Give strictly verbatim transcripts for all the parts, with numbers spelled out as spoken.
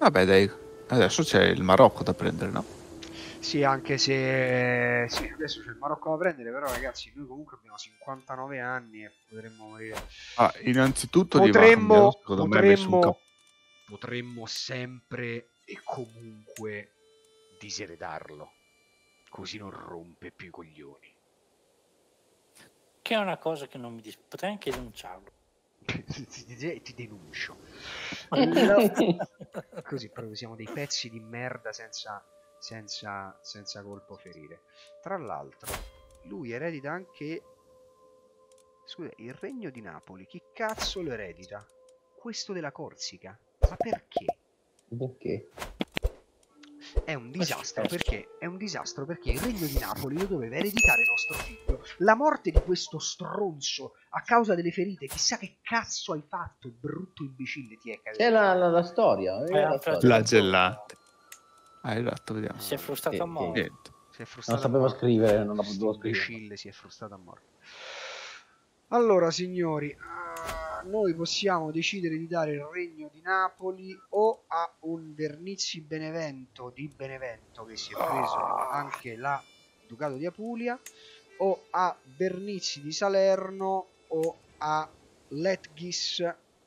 Vabbè, dai, adesso c'è il Marocco da prendere, no? Sì, anche se sì, adesso c'è il Marocco da prendere, però ragazzi, noi comunque abbiamo cinquantanove anni e potremmo morire. Ah, innanzitutto gli va cambiato, Potremmo, secondo me, ha messo un potremmo, capo. potremmo sempre e comunque diseredarlo, così non rompe più i coglioni. Che è una cosa che non mi dispiace, potrei anche denunciarlo. ti, ti denuncio. Allora, così proprio siamo dei pezzi di merda senza, senza, senza colpo ferire. Tra l'altro, lui eredita anche, scusa, il regno di Napoli. Chi cazzo lo eredita? Questo della Corsica. Ma perché? Perché? È un disastro perché è un disastro perché il regno di Napoli lo doveva ereditare nostro figlio. La morte di questo stronzo a causa delle ferite, chissà che cazzo hai fatto, brutto imbecille ti è caduto. C'è la, la, la storia, eh, la storia. Flagellante. Ah, esatto, vediamo. Si è frustato Sì, a morte. Niente. Si è frustato Non sapevo a morte. scrivere, non la Questo potevo scrivere. imbecille si è frustato a morte. Allora, signori, uh, noi possiamo decidere di dare il regno di Napoli o a un Vernizzi Benevento di Benevento che si è preso anche la Ducato di Apulia, o a Vernizzi di Salerno o a Letghis.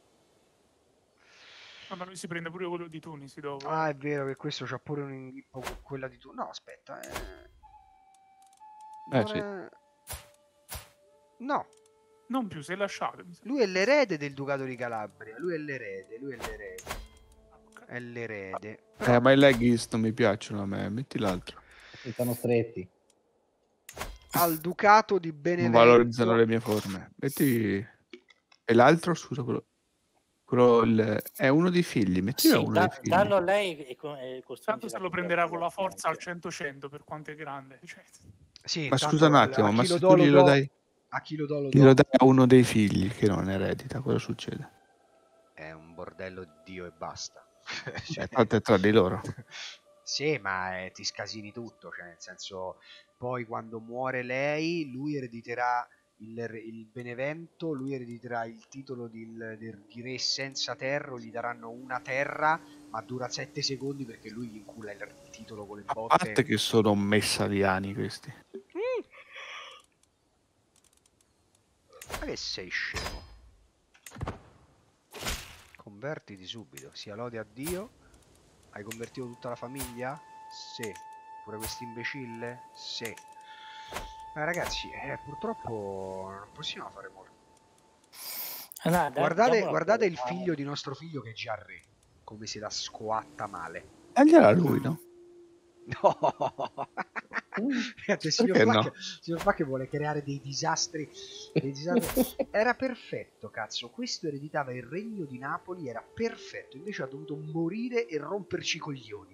Ah, ma lui si prende pure quello di Tunisi dopo. Ah, eh. è vero che questo c'ha pure un inghippo con quella di tu. No, aspetta. Eh... Eh, Non sì. è... No. Non più, sei lasciato. mi sa. Lui è l'erede del Ducato di Calabria. Lui è l'erede, lui è l'erede. Ok. È l'erede. Eh, ma i leggings non mi piacciono a me, metti l'altro. Stanno stretti. Al Ducato di Non valorizzano Benevento. le mie forme. Metti... E l'altro, scusa, quello... quello il... è uno dei figli, metti Sì, uno da- dei figli. dallo a lei e, co- e Tanto costringerà se lo a prenderà con la comprare forza al anche. cento cento per quanto è grande. Cioè, Sì, Ma tanto scusa un attimo, a ma chi lo se do tu lo glielo do. dai, A chi lo do lo glielo do. dai a uno dei figli che non eredita, cosa succede? È un bordello di Dio e basta. Cioè, fatte tra di loro. Sì, ma eh, ti scasini tutto, cioè nel senso, poi quando muore lei, lui erediterà il, re- il Benevento, lui erediterà il titolo di, del- di re senza terra, o gli daranno una terra, ma dura sette secondi perché lui gli incula il, il titolo con le A botte. parte che sono messaliani questi. Mm. Ma che sei scemo? Convertiti subito, sia lode a Dio. Hai convertito tutta la famiglia? Sì. Pure questo imbecille? Sì. Eh, ragazzi, eh, purtroppo non possiamo fare molto. Ah, no, dai, Guardate, diamola guardate il quella- figlio di nostro figlio che è già re. Come se la scoatta male. Tagliala lui, no? No! Ragazzi, il signor Perché Flack, no? il signor Flack vuole creare dei disastri, dei disastri. Era perfetto, cazzo. Questo ereditava il regno di Napoli, era perfetto. Invece ha dovuto morire e romperci i coglioni.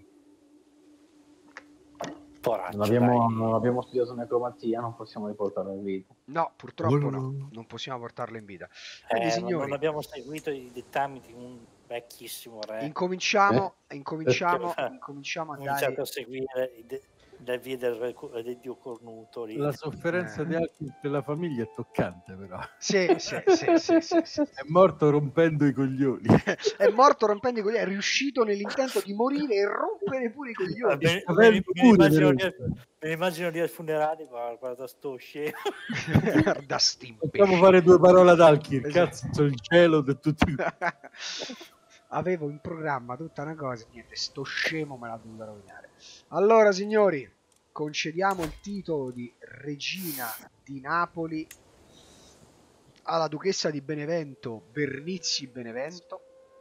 Poraccio, Non abbiamo, dai. non abbiamo studiato necromanzia, non possiamo riportarla in vita. No, purtroppo no. Oh. Non possiamo portarlo in vita. Quindi, Eh, ma signori, non abbiamo seguito i dettami di un vecchissimo re. incominciamo, Eh? incominciamo, Che- incominciamo a cominciato dare... a seguire i de- le vie del, re- del dio cornuto lì. La sofferenza Eh. di Alkin per la famiglia è toccante, però. Sì, sì, sì, sì, sì, sì. È morto rompendo i coglioni. È morto rompendo i coglioni, è riuscito nell'intento di morire e rompere pure i Ah, coglioni. me, me, Avendo me, pure immagino delle- lì, me ne immagino lì al funerale, guarda, guarda sto scemo. Guarda sti Possiamo imbecilli. fare due parole ad Alkir. Esatto. Cazzo, il cielo di tutti. Avevo in programma tutta una cosa, niente, sto scemo me l'ha dovuta rovinare. Allora, signori, concediamo il titolo di regina di Napoli alla duchessa di Benevento, Vernizzi Benevento.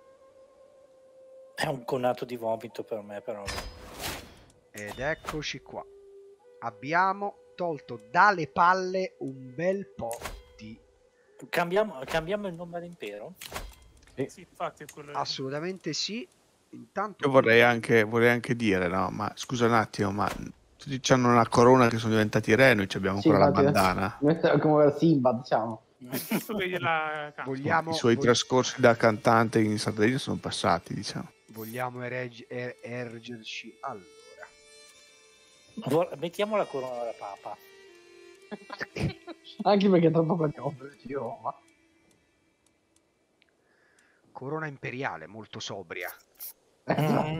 È un conato di vomito per me, però. Ed eccoci qua. Abbiamo tolto dalle palle un bel po' di... Cambiamo, cambiamo il nome all'impero? Sì, infatti è quello. Assolutamente sì. Intanto Io vorrei anche, vorrei anche dire, no, ma scusa un attimo, ma tutti hanno una corona che sono diventati re, noi ci abbiamo Sì, ancora la infatti, bandana. come Simba, diciamo. È giusto che gliela cambia. vogliamo, I suoi vo- trascorsi da cantante in Sardegna sono passati, diciamo. vogliamo ereg- er- ergerci. Allora, Vor- Mettiamo la corona della papa. Anche perché è troppo cognome di Roma. corona imperiale molto sobria. Mm.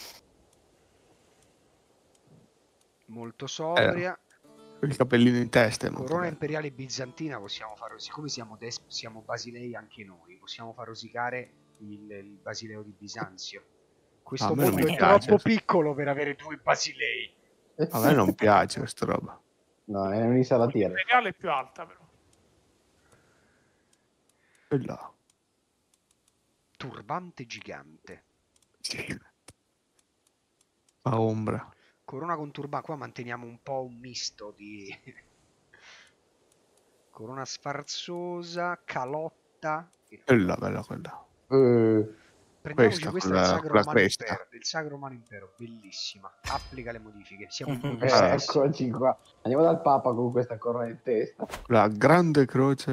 Molto sobria. Il capellino in testa è molto Corona bello. imperiale bizantina possiamo fare, siccome siamo, des- siamo basilei anche noi, possiamo far rosicare il, il basileo di Bisanzio. Questo A me non mondo mi è piace. troppo piccolo per avere due basilei. A me non piace questa roba. No, è un'isola tier. L'imperiale è più alta, però. E là. Turbante gigante. Sì. Fa ombra. Corona con turbante, qua manteniamo un po' un misto di corona sfarzosa, calotta. E là, bella quella. Eh, Prendiamoci Questa, questa con del la- Sacro con la Romano cresta. Impero, del Sacro Romano Impero, bellissima. Applica le modifiche, siamo in Mhm. noi eh, stessi. eccoci qua. Andiamo dal Papa con questa corona in testa. La grande croce.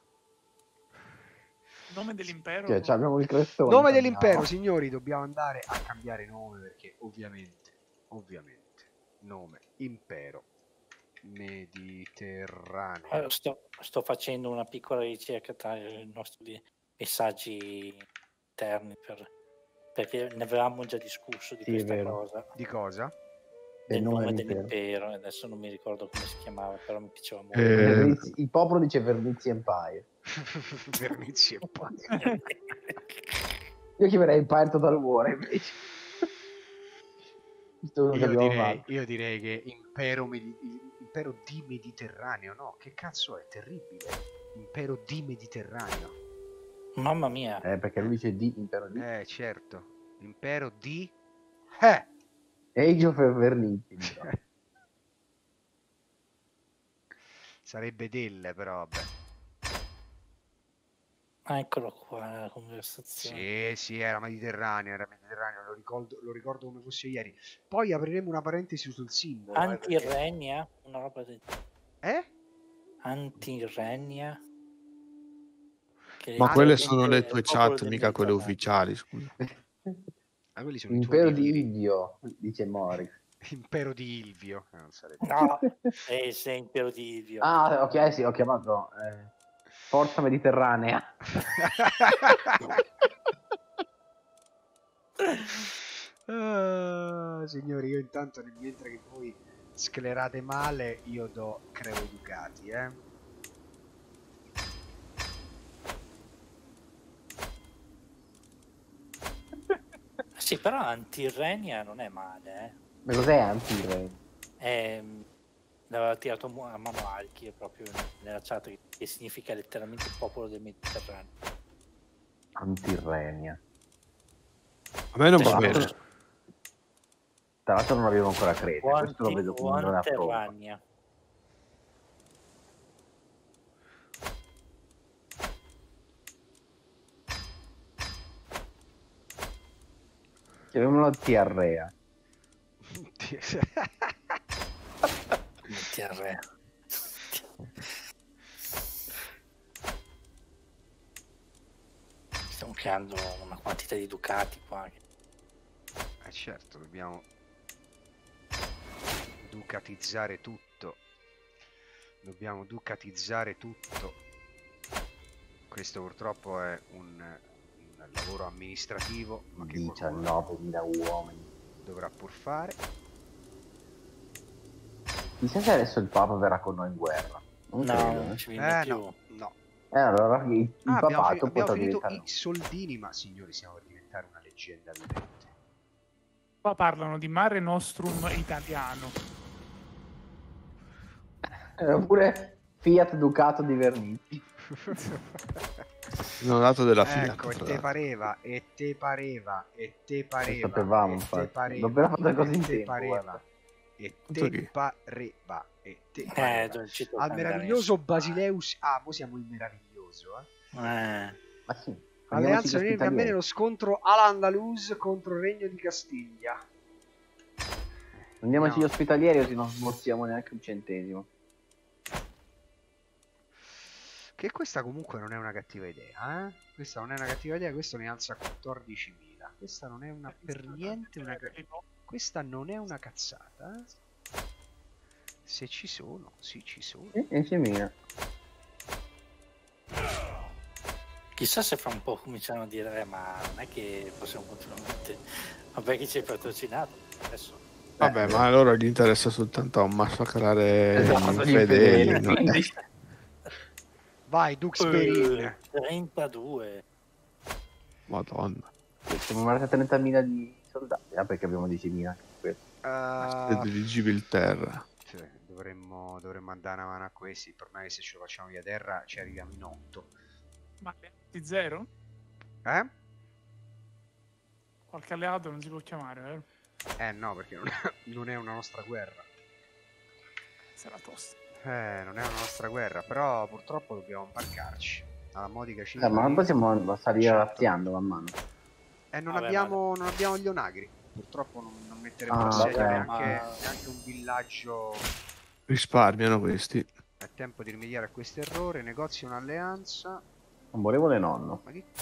Il nome dell'impero. Cioè, cioè, abbiamo il crestone. Nome cambiamo. dell'impero, signori, dobbiamo andare a cambiare nome perché ovviamente, ovviamente, nome impero mediterraneo. Eh, Sto, sto facendo una piccola ricerca tra i nostri messaggi interni per- perché ne avevamo già discusso di Sì, è questa vero. cosa, Di cosa? del Il nome nome dell'impero. dell'impero. e Adesso non mi ricordo come si chiamava, però mi piaceva molto. Eh, Vernizi- il popolo dice Vernizi Empire. Vernizi e poi. Io chiamerei Empire Total War invece. Visto quello che Io abbiamo direi, fatto. io direi che impero, medi- impero di Mediterraneo, no? Che cazzo è? Terribile. Impero di Mediterraneo. Mamma mia, Eh, perché lui dice di impero di. Eh, certo. Impero di... Eh! Age of Vernizi. però. Sarebbe del, però vabbè. ah, eccolo qua la conversazione. Sì, sì, era Mediterraneo, era Mediterraneo, lo ricordo, lo ricordo come fosse ieri. Poi apriremo una parentesi sul simbolo. eh, perché- Antirrenia, una roba del Eh? Antirrenia. Che Ma Ah, quelle letteralmente sono le è tue il popolo chat, del mica quelle Mediterraneo. ufficiali, scusa. Ah, quelli sono i tuoi Impero di libri. Ilvio, dice Mori. Impero di Ilvio. Eh, non sarebbe. No, è esempio di Ivio. Ah, ok, sì, ho chiamato eh, Forza Mediterranea. Ah, signori, io intanto nel- mentre che voi sclerate male, io do creo ducati, eh. Sì, però Antirrenia non è male, eh. Ma cos'è anti È, l'aveva tirato mu- a mano Alchi, è proprio nella chat che, che significa letteralmente il popolo del Mediterraneo. Antirrenia? A me non Sì, va sì. bene. Tra l'altro non avevo ancora Creta, O questo lo Anti- vedo o come una prova. Anterrania. Chiamiamolo Tiarrea. Antirrenia. Stiamo creando una quantità di ducati qua. Eh certo, dobbiamo ducatizzare tutto. Dobbiamo ducatizzare tutto. Questo purtroppo è un, un lavoro amministrativo, ma che qualcuno diciannovemila uomini. dovrà pur fare. Chissà se adesso il Papa verrà con noi in guerra. Non No, credo, non eh. ci viene Eh più. no, no. Eh, allora il, il Ah, abbiamo, fi- papato abbiamo potrà finito diventare... i soldini, ma signori, stiamo per diventare una leggenda vivente. Qua parlano di Mare Nostrum italiano. Eh, oppure Fiat Ducato di Vernizi. Non ho dato della fila. Ecco, e te pareva, e te pareva, e te pareva, sapevamo, e te infatti. pareva, Dobbiamo fare cose e in te tempo, pareva, guarda. e Contro te chi? pareva, e te Eh, pareva. non ci Al tocca andare meraviglioso nessuno. Basileus, ah, mo siamo il meraviglioso, eh. Eh. Ma sì. Alleanza prendiamoci Unita va bene lo scontro Al-Andalus contro il Regno di Castiglia. Prendiamoci No. gli ospitalieri così non smorziamo neanche un centesimo. Che questa comunque non è una cattiva idea, eh? Questa non è una cattiva idea, questo ne alza quattordicimila. Questa non è una per niente una ca- questa non è una cazzata, eh? Se ci sono, sì ci sono. Eh, diecimila. Chissà se fra un po' cominciano a dire eh, ma non è che possiamo continuamente, vabbè che ci hai patrocinato adesso. Vabbè, ma a loro gli interessa soltanto massacrare Esatto, i gli fedeli. infedeli. no? Vai, Dux Perin. Eh, trentadue. Madonna. Siamo arrivati a trentamila di soldati. Ah, perché abbiamo diecimila. Uh, Sede di Gibilterra. sì, dovremmo, dovremmo andare una mano a questi. Il problema è che se ce lo facciamo via terra ci arriviamo in otto. Ma di zero? Eh? Qualche alleato non si può chiamare, vero? Eh no, perché non è, non è una nostra guerra. Sarà tosta. Eh, non è una nostra guerra, però purtroppo dobbiamo imbarcarci. Alla modica cifra. Eh, ma non di- possiamo salire cento. razziando man mano. Eh, non, Vabbè, abbiamo, non abbiamo gli onagri. Purtroppo non, non metteremo Ah, a sedio ok. neanche, Ma- neanche un villaggio. Risparmiano questi. È tempo di rimediare a questo errore. Negozia un'alleanza. Amorevole nonno. Ma che...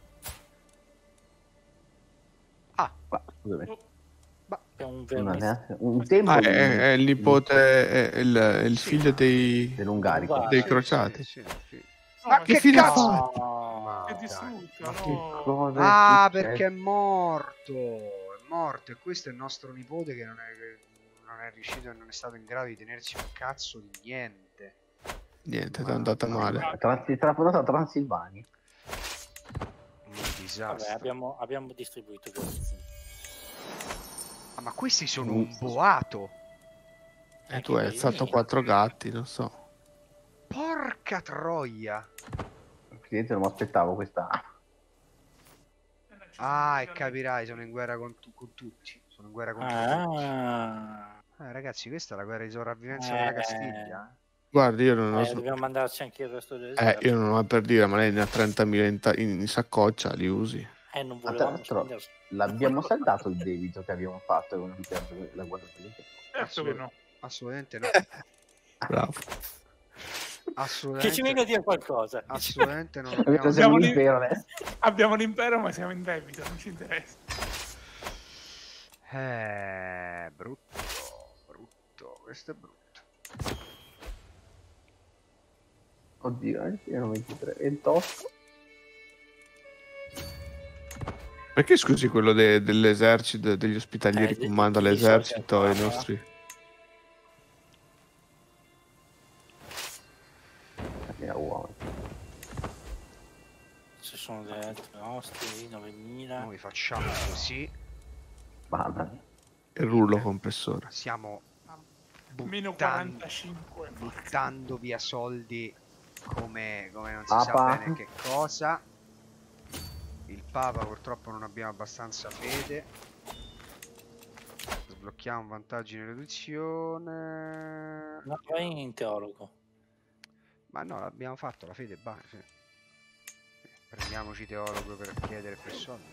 Ah, Ma, scusami. Oh, È un Una verme. neanche- un tempo Ah, di- è, è il nipote, è il, è il Sì. figlio dei, dell'Ungarico. Guarda. dei sì, crociati. sì, sì, sì. no, Ma ma che fine cazzo? fa? No. È dai. distrutto, Ma che no? cosa è Ah, successo? perché è morto. È morto. E questo è il nostro nipote che non è, che non è riuscito e non è stato in grado di tenersi un cazzo di niente. Niente, ti è andata male. Trans- trasportato a Transilvania. Un Vabbè, disastro. abbiamo, abbiamo distribuito questi. Ah, ma questi sono Mm. un boato. E tu hai alzato quattro gatti, non so. Porca troia. Presidente, non mi aspettavo questa. Ah, e capirai, sono in guerra con, tu- con tutti. Sono in guerra con tutti. Ah, Eh, ragazzi, questa è la guerra di sopravvivenza Eh. della Castiglia. eh. Guardi, io non ho... eh, dobbiamo mandarci anche il resto Eh, dell'esercito. io non ho per dire, ma lei ne ha trentamila in, ta- in saccoccia, li usi. Eh, non Ah, tra volevamo l'altro, spendersi. l'abbiamo saldato il debito che abbiamo fatto con la guerra politica. Certo che no. Assolutamente no. Bravo. Assolutamente, Che ci venga a dire qualcosa. assolutamente non Siamo abbiamo... Siamo lì- l'impero adesso. Abbiamo l'impero, ma siamo in debito, non ci interessa. Eh, brutto, brutto, questo è brutto. Oddio, eh, erano ventitré, ventotto. Perché scusi quello de- dell'esercito, degli ospitalieri Eh, di- comanda di- di l'esercito solito ai parla. nostri... Mira, uomo. Ci sono degli altri nostri, novemila. Noi facciamo così, Mamma mia. Il rullo compressore. stiamo Meno buttando, quarantacinque. buttando via soldi come, come non si Papa. sa bene che cosa. Il Papa purtroppo non abbiamo abbastanza fede. Sblocchiamo vantaggi in riduzione. No, vai in teologo. Ma no, l'abbiamo fatto, la fede basta. Sì. Prendiamoci teologo per chiedere più soldi.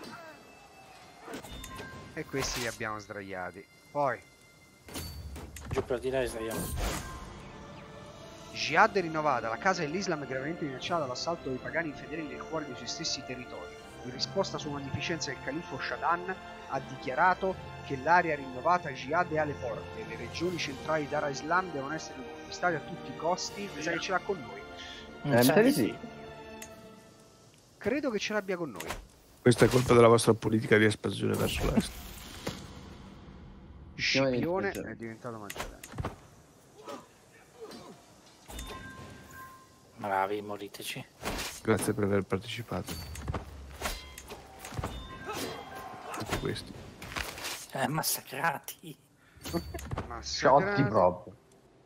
E questi li abbiamo sdraiati. Poi Giù per di là esauriamo. Jihad è rinnovata, la casa dell'Islam è gravemente minacciata dall'assalto dei pagani infedeli nel cuore dei suoi stessi territori. In risposta sulla magnificenza del califfo Shadan ha dichiarato che l'area rinnovata Jihad è alle porte. Le regioni centrali Dar Islam devono essere conquistate a tutti i costi. Mi sa che ce l'ha con noi. Mm, Eh, sa mi sa di di sì. sì. Credo che ce l'abbia con noi. Questa è colpa della vostra politica di espansione verso l'est. Scipione Scipione è diventato maggiorenne. Bravi, moriteci. Grazie per aver partecipato. Tutti questi. Eh, massacrati. Massacrati. Sciolti proprio.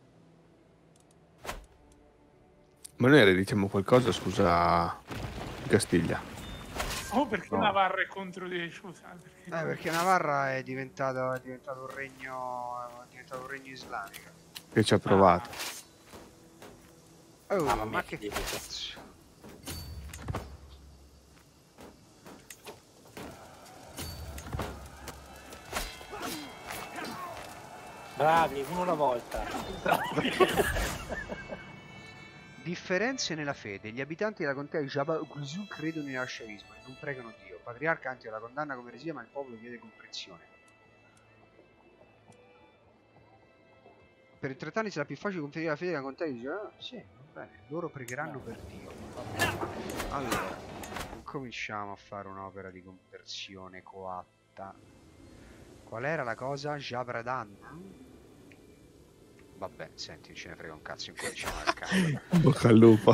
Ma noi ereditiamo qualcosa, scusa, di Castiglia. Oh, perché No. Navarra è contro di... Scusa, perché... Eh, perché Navarra è diventato, è diventato un regno, è diventato un regno islamico. Che ci ha provato. Oh, Mamma mia, ma che che debito. cazzo. Bravi, uno alla volta. Differenze nella fede. Gli abitanti della contea di Jabal Quzul credono in ascerismo e non pregano Dio. Il patriarca anche la condanna come eresia, ma il popolo chiede comprensione. Per i trettanni sarà più facile conferire la fede alla contea di Jabal. Sì, va bene. Loro pregheranno per Dio. Va bene. Allora, cominciamo a fare un'opera di conversione coatta. Qual era la cosa? Jabradan? Vabbè, senti, ce ne frega un cazzo, incominciamo al cazzo. Bocca al lupo.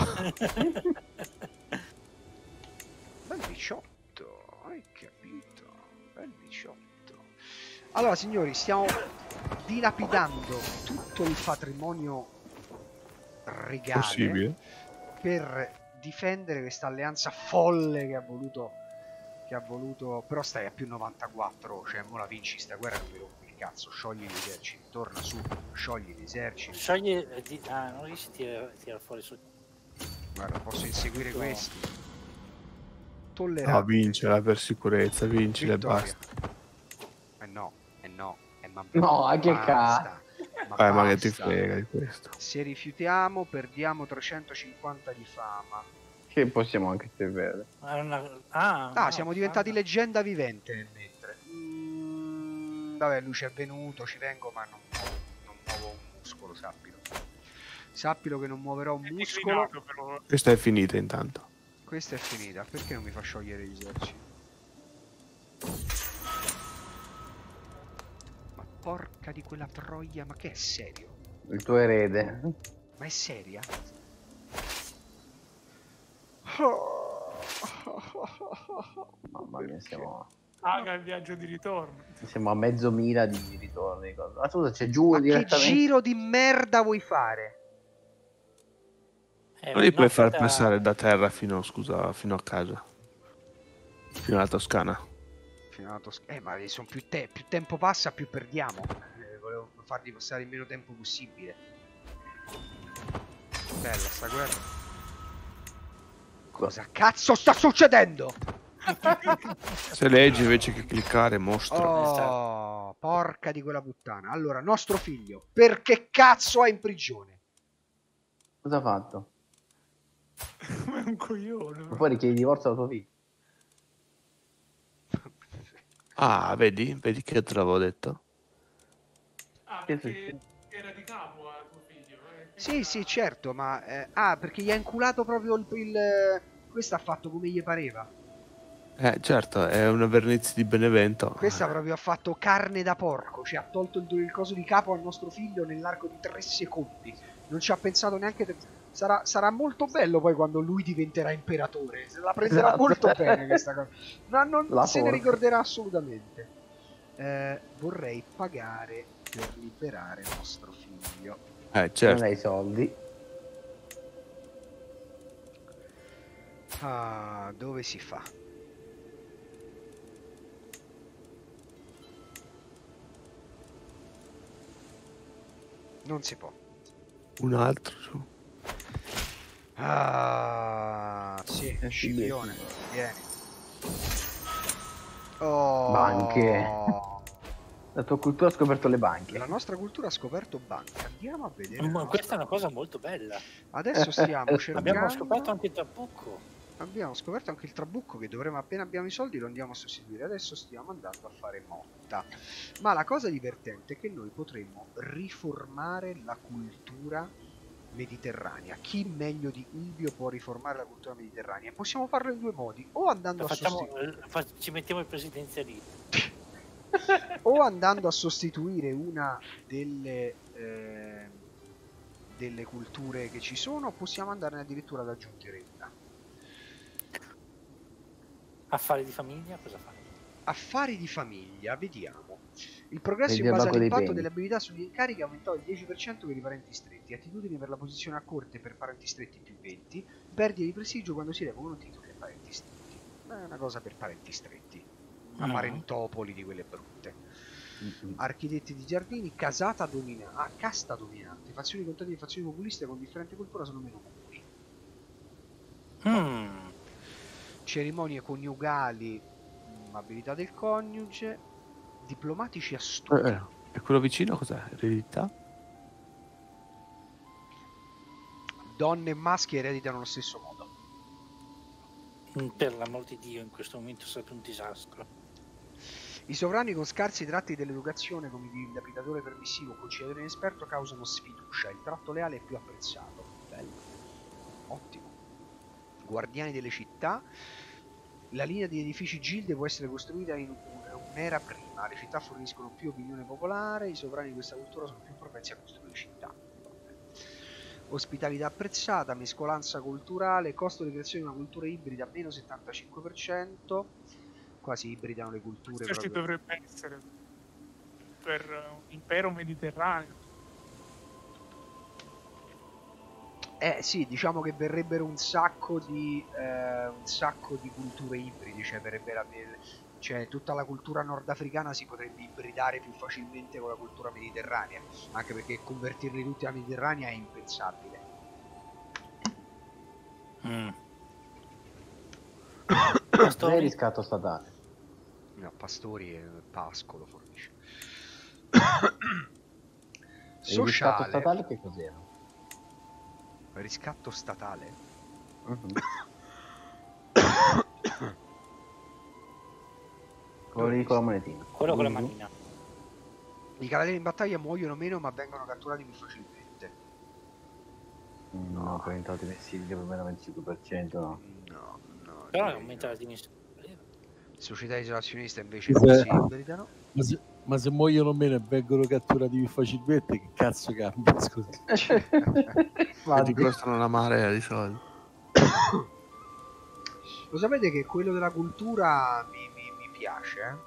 Bel diciotto, hai capito? Bel diciotto. Allora, signori, stiamo dilapidando tutto il patrimonio regale Possibile? per difendere questa alleanza folle che ha voluto che ha voluto però stai a più novantaquattro, cioè mo la vinci sta guerra, non mi rompi il cazzo, sciogli gli eserciti, torna su, sciogli gli eserciti. Sciogli eh, di... ah, non riesci a tirare, tirare fuori su. Guarda, posso inseguire No. questi. No, Tollerabile. vincila per sicurezza, vincila e Vittoria. basta. Eh no, eh no, eh ma No, che basta, ma Eh, ma che ti basta. frega di questo? Se rifiutiamo perdiamo trecentocinquanta di fama. Che possiamo anche servire. Ah, una- ah, Ah, no, siamo diventati ah, leggenda vivente nel mentre. Mm, vabbè, lui ci è venuto, ci vengo, ma non muovo, non muovo un muscolo, sappilo. Sappilo che non muoverò un È muscolo. declinato, però. Questa è finita intanto. Questa è finita. Perché non mi fa sciogliere gli eserciti? Ma porca di quella troia, ma che è serio? Il tuo erede. Ma è seria? Mamma mia, siamo, Paga il viaggio di ritorno. siamo a mezzo mila di ritorni. Ma scusa, c'è giù Ma che direttamente. giro di merda vuoi fare? eh, Non li no, puoi far aspetta, passare da terra fino, scusa, fino a casa. Fino alla Toscana. Fino alla Toscana. Eh, ma sono più, te- più tempo passa, più perdiamo. Eh, volevo farli passare il meno tempo possibile. Bella sta guerra. Cosa cazzo sta succedendo? Se leggi invece che cliccare mostro. Oh, porca di quella puttana. Allora, nostro figlio, perché cazzo è in prigione? Cosa ha fatto? Come un coglione. E poi richiedi divorzio al tuo figlio. Ah, vedi? Vedi che te l'avevo detto? Ah, Che perché era di capo a tuo figlio. eh. Sì, sì, certo, ma... eh, ah, perché gli ha inculato proprio il... il- questo ha fatto come gli pareva. Eh, certo, è una vernizia di Benevento. Questa proprio ha fatto carne da porco, cioè ha tolto il, il coso di capo al nostro figlio nell'arco di tre secondi. Non ci ha pensato neanche... te- Sarà, sarà molto bello poi quando lui diventerà imperatore. Se la prenderà Esatto. molto bene questa cosa. Ma non La se ne porca. ricorderà assolutamente. Eh, vorrei pagare per liberare nostro figlio. Eh, Non certo. hai soldi. Ah, dove si fa? Non si può. Un altro su. Ah, sì, Eh, Scipione, sì, vieni. Oh. Banche. La tua cultura ha scoperto le banche. La nostra cultura ha scoperto banche. Andiamo a vedere. la Ma nostra- questa è una cosa molto bella. Adesso stiamo cercando. Abbiamo scoperto anche il Trabucco. Abbiamo scoperto anche il trabucco che dovremo, appena abbiamo i soldi, lo andiamo a sostituire. Adesso stiamo andando a fare motta. Ma la cosa divertente è che noi potremmo riformare la cultura mediterranea. Chi meglio di Ilvio può riformare la cultura mediterranea? Possiamo farlo in due modi: o andando a Facciamo, sostituire eh, fa- ci mettiamo il presidenzialismo. o andando a sostituire una delle eh, delle culture che ci sono, o possiamo andare addirittura ad aggiungere una. Affari di famiglia, cosa fai? Affari di famiglia, vediamo. Il progresso Vedi in il base banco dei all'impatto peni. delle abilità sugli incarichi ha aumentato il dieci per cento per i parenti stretti, attitudini per la posizione a corte per parenti stretti più venti, perdita di prestigio quando si revocano titoli ai parenti stretti. Ma è una cosa per parenti stretti, una Mm. parentopoli di quelle brutte. Mm-mm. Architetti di giardini, casata dominante, ah, casta dominante, fazioni contadine e fazioni populiste con differente cultura sono meno comuni. Mm. Cerimonie coniugali, mh, abilità del coniuge, diplomatici astuti. Eh, e quello vicino cos'è? Eredità? Donne e maschi ereditano allo stesso modo. Mm, Per l'amor di Dio, in questo momento sarebbe un disastro. I sovrani con scarsi tratti dell'educazione, come il dilapidatore permissivo o conciliatore inesperto, causano sfiducia. Il tratto leale è più apprezzato. Bello. Ottimo. guardiani delle città. La linea di edifici gilde può essere costruita in un'era prima. Le città forniscono più opinione popolare. I sovrani di questa cultura sono più propensi a costruire città. Ospitalità apprezzata, mescolanza culturale, costo di creazione di una cultura ibrida meno settantacinque per cento. Quasi ibridano le culture. Questo ci proprio. dovrebbe essere per un impero mediterraneo. Eh sì, diciamo che verrebbero un sacco di eh, un sacco di culture ibridi, cioè verrebbe la, cioè tutta la cultura nordafricana si potrebbe ibridare più facilmente con la cultura mediterranea, anche perché convertirli tutti alla Mediterranea è impensabile. Mm. Cos'è il riscatto statale? No, Pastori e Pascolo fornisce. Il riscatto Sociale. statale che cos'era? Riscatto statale? Mhm. Dove Quello con la monetina. Quello con la Mhm. manina. I cavalieri in battaglia muoiono meno ma vengono catturati più facilmente. Mm, No, per entrate mensili che per meno venticinque per cento no. No, no. Però direi aumenta no. la dimensione. Società isolazionista invece Sì. non si ibridano. Ma se, ma se muoiono meno e vengono catturati più facilmente, che cazzo cambia? Scusa. E ti costano una marea di soldi. Lo sapete che quello della cultura mi, mi, mi piace? Eh?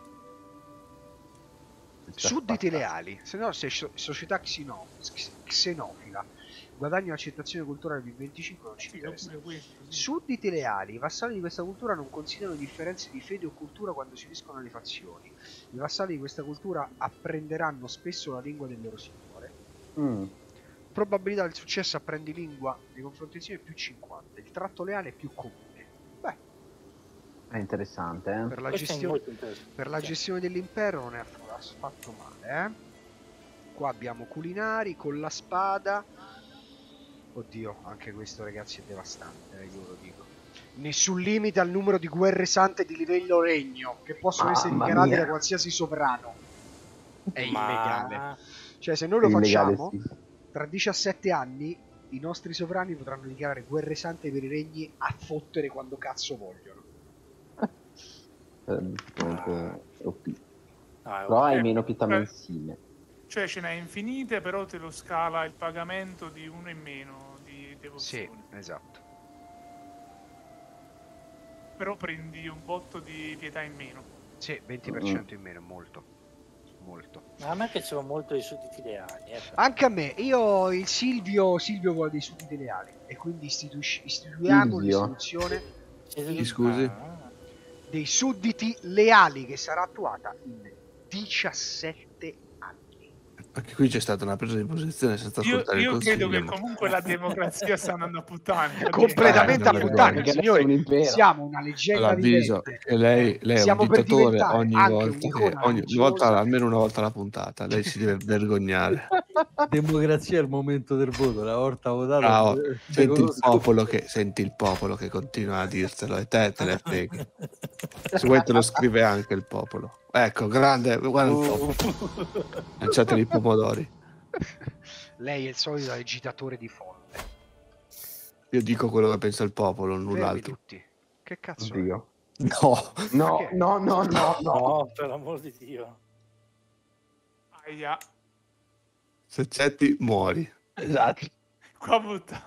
Sudditi leali, se no sei so- società xino- x- xenofila. Guadagno accettazione culturale più venticinque non ci Sì, interessa. oppure questo, sì. Sudditi leali, i vassalli di questa cultura non considerano differenze di fede o cultura quando si uniscono alle fazioni. I vassalli di questa cultura apprenderanno spesso la lingua del loro signore. Mm. Probabilità del successo apprendi lingua nei confronti insieme più cinquanta. Il tratto leale è più comune. Beh, È interessante, eh? per la, Questo è gestione, molto interessante. per la gestione dell'impero non è affatto male, eh? Qua abbiamo culinari con la spada. Oddio, anche questo ragazzi è devastante, eh, io ve lo dico. Nessun limite al numero di guerre sante di livello regno che possono essere Mamma dichiarate mia. da qualsiasi sovrano. È illegale. Ma Cioè, se noi lo Illegale, facciamo, sì. tra diciassette anni i nostri sovrani potranno dichiarare guerre sante per i regni a fottere quando cazzo vogliono. Eh, comunque, O P. no, è Però hai Eh, meno pietà eh. mensile. Cioè ce n'è infinite, però te lo scala il pagamento di uno in meno di Sì, devozione. esatto. Però prendi un botto di pietà in meno. Sì, venti per cento in meno, molto. Molto. Ma a me piaceva molto i sudditi leali. Eh. Anche a me, io il Silvio, Silvio vuole dei sudditi leali e quindi istituisci- istituiamo Silvio? l'istituzione Siete- scusi? Ah. dei sudditi leali che sarà attuata in diciassette anni. Anche qui c'è stata una presa di posizione senza Io, ascoltare il io consiglio. credo che ma- comunque la democrazia sta andando a puttane. Completamente Eh, a non puttane, vergogna. signori. Un impero. Siamo una leggenda L'avviso vivente. che lei, lei è un Siamo per dittatore diventare ogni anche volta, che, un'icona ogni religiosa. volta, almeno una volta alla puntata. Lei si deve vergognare. Democrazia è il momento del voto, una volta votato. Bravo. eh, Senti il, riconosco- popolo che, senti il popolo che continua a dirselo e te te ne freghi. Se vuoi te lo scrive anche il popolo. Ecco, grande, guarda il popolo. Lanciateli i pomodori. Lei è il solito agitatore di folle. Io dico quello che pensa il popolo, Fermi null'altro. tutti. Che cazzo è? Oddio. No, No, Perché? no, no, no, no. No, per l'amor di Dio. Aia. se accetti muori. Esatto. Qua butta.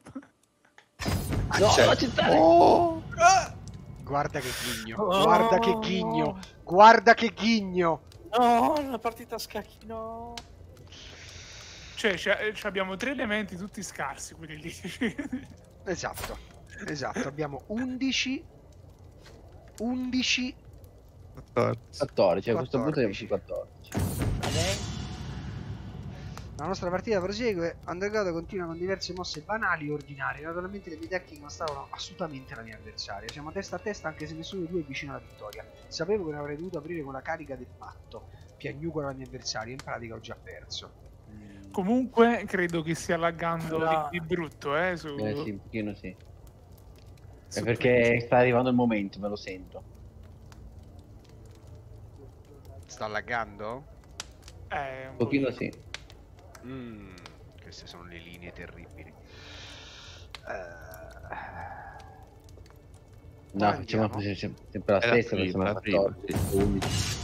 No, Cioè- no, accettare. Oh! Guarda che ghigno. Oh. Guarda che ghigno. Guarda che ghigno. No, la partita a scacchi, no. Cioè, c'è- c'è- abbiamo tre elementi tutti scarsi, quelli lì. Esatto. Esatto. Abbiamo undici. undici. quattordici. quattordici, a questo punto quattordici. siamo su quattordici. A lei? La nostra partita prosegue. Underground continua con diverse mosse banali e ordinarie. Naturalmente le mie tecniche non stavano assolutamente alla mia avversaria. Siamo testa a testa anche se nessuno dei due è vicino alla vittoria. Sapevo che ne avrei dovuto aprire con la carica del patto. Piagnucola la mia avversaria. In pratica ho già perso. Comunque, credo che stia laggando No. di, di brutto, eh. Su, Eh sì, un pochino sì. su È perché sta arrivando il momento, me lo sento. Sta laggando? Eh, un Un pochino pochino. sì. Mm, queste sono le linee terribili. Eh, No, facciamo Andiamo. così, sempre sempre la È la stessa, prima, siamo la prima, quattordici, undici.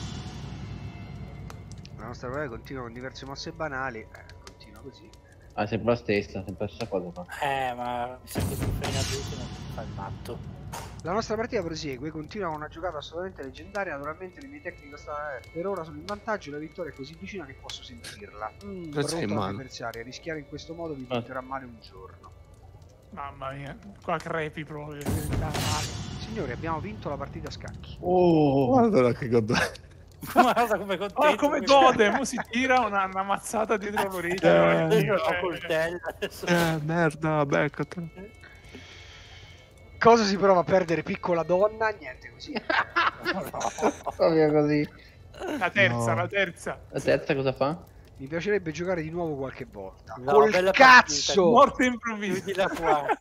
La nostra partita continua con diverse mosse banali. Eh, continua così. Ah, sempre la stessa, sempre la stessa cosa qua. Eh, ma mi sa che ti frega tutti non fa il matto. La nostra partita prosegue, continua con una giocata assolutamente leggendaria. Naturalmente le mie tecniche stanno per ora sono in vantaggio. La vittoria è così vicina che posso sentirla. Mm, Questo è in brutto mano. avversaria. Rischiare in questo modo vi porterà male un giorno. Mamma mia, qua crepi proprio. diventa male. Signori, abbiamo vinto la partita a scacchi. Oh, Guarda che godo. Guarda come contento. Oh, come questo. gode, mo si tira una, una mazzata dietro l'orecchio. Eh, Io ho Eh, coltello adesso. Eh, merda, beccatelo. Cosa si prova a perdere, piccola donna? Niente così. proprio così. La terza, No. la terza. La terza cosa fa? Mi piacerebbe giocare di nuovo qualche volta. No, Col bella cazzo! Morte improvvisa. Chiudila qua.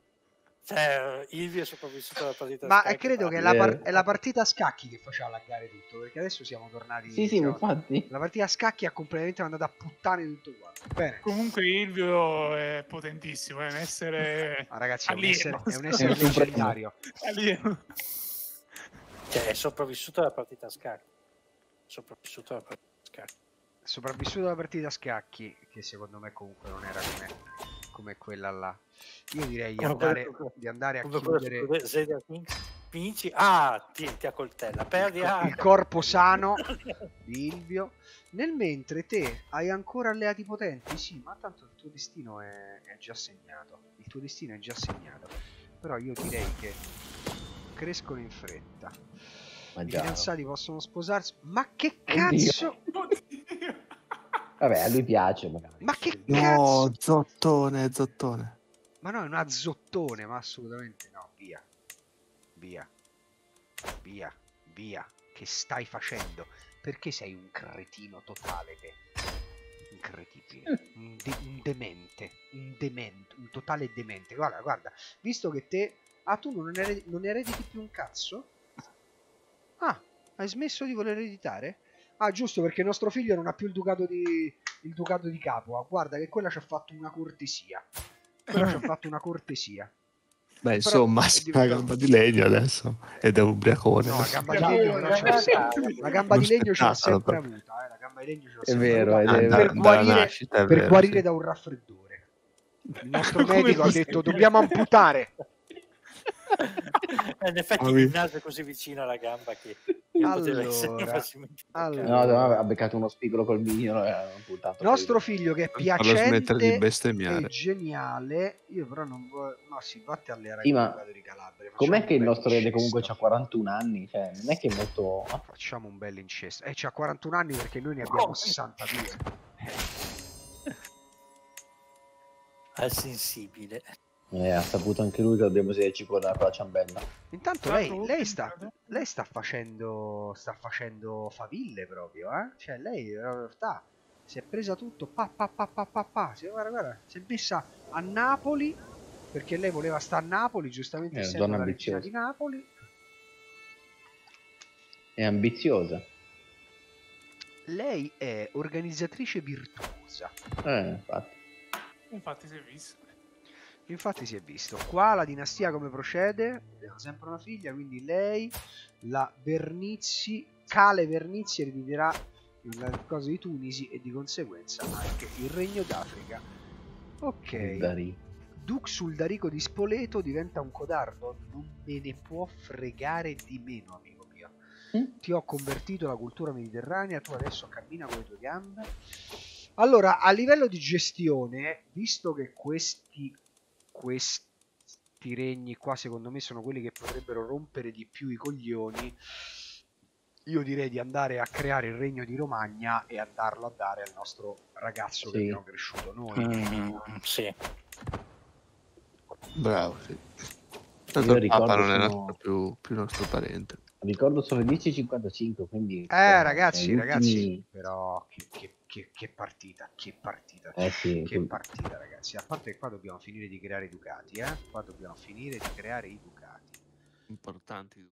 Cioè, Ilvi è sopravvissuto alla partita. Ma a scacchi, credo ma- che è la, par- Vero. è la partita a scacchi che faceva laggare tutto, perché adesso siamo tornati... Sì, sì, siamo- infatti. La partita a scacchi ha completamente mandato a puttane tutto quanto. Bene. Comunque Ilvio è potentissimo, è un essere Ah, ragazzi, è un alieno. essere, è un essere È un leggendario. alieno. Cioè, è sopravvissuto alla partita a scacchi. Sopravvissuto alla partita a scacchi. È sopravvissuto alla partita a scacchi, che secondo me comunque non era come, come quella là. Io direi di Come andare, quello- di andare a Come quello chiudere su Zelda Kings. Vinci. Ah, ti, ti accoltella. Perdi. il, ah, il corpo sano di Ilvio. Nel mentre te hai ancora alleati potenti, sì, ma tanto il tuo destino è, è già segnato. Il tuo destino è già segnato. Però io direi che crescono in fretta. Ma I già. fidanzati possono sposarsi. Ma che Oddio. cazzo? Oddio. Vabbè, a lui piace magari. Ma che No, cazzo? zottone, zottone. Ma no, è una zottone, ma assolutamente no. Via. Via. Via. Via. Che stai facendo? Perché sei un cretino totale te? Incredibile. Un, de- un demente. Un demente. Un totale demente. Guarda, guarda. Visto che te... Ah, tu non, ered- non erediti più un cazzo? Ah, hai smesso di voler ereditare? Ah, giusto, perché il nostro figlio non ha più il ducato di... il ducato di Capua. Guarda che quella ci ha fatto una cortesia. Quella ci ha fatto una cortesia. Beh, Però insomma, è si diventato- una gamba di legno adesso ed è ubriacone. No, la gamba di No, legno però ce l'ha sempre, la gamba Uno di legno ce l'ha spettacolo sempre proprio. avuta, eh, la gamba di legno ce l'ha È sempre vero, avuta, ed è Ah, per da- dalla guarire, nascita, è per vero, guarire sì. da un raffreddore. Il nostro Come medico ha possibile? detto dobbiamo amputare. In effetti Mamma mia. il naso è così vicino alla gamba che, che poteva essere Allora, facilmente allora. No, no, ha beccato uno spigolo col mignolo e ha buttato. Nostro fuori. figlio che è Fallo smettere di piacente e bestemmiare. geniale, io però non voglio, no, si batte alle Sì, ma Ducato di Calabria. Com'è facciamo che un il bel nostro erede comunque incesto. ha quarantuno anni? Cioè, non è che è molto... Facciamo un bel incesto. Eh, c'ha quarantuno anni perché noi ne abbiamo sessantadue. al sensibile. Eh, ha saputo anche lui che dobbiamo sederci con la, con la ciambella. Intanto Tra lei, l'altro, lei, ultimo sta, credo. lei sta facendo sta facendo faville proprio, eh? Cioè lei in realtà si è presa tutto, pa pa pa pa pa pa. Si, guarda, guarda, si è messa a Napoli perché lei voleva stare a Napoli, giustamente È una essendo donna la regina ambiziosa. di Napoli. È ambiziosa. Lei è organizzatrice virtuosa. Eh, infatti. Infatti si è visto. Infatti si è visto. Qua la dinastia come procede? Abbiamo sempre una figlia, quindi lei, la Vernizzi, Cale Vernizzi erediterà il coso di Tunisi e di conseguenza anche il regno d'Africa. Ok. Dari. Duc Suldarico di Spoleto diventa un codardo? Non me ne può fregare di meno, amico mio. Mm? Ti ho convertito la cultura mediterranea, tu adesso cammina con le tue gambe. Allora, a livello di gestione, visto che questi questi regni qua secondo me sono quelli che potrebbero rompere di più i coglioni, io direi di andare a creare il regno di Romagna e andarlo a dare al nostro ragazzo che Sì. abbiamo cresciuto noi. Mm, sì. Bravo, sì. Tanto Io il Papa ricordo non è sono- nostro più, più nostro parente. Ricordo solo dieci e cinquantacinque, quindi... Eh ragazzi, sono gli ragazzi, ultimi- però che, che, che, che partita, che partita, Eh sì, che quel- partita ragazzi. A parte che qua dobbiamo finire di creare i ducati, eh? Qua dobbiamo finire di creare i ducati. Importanti.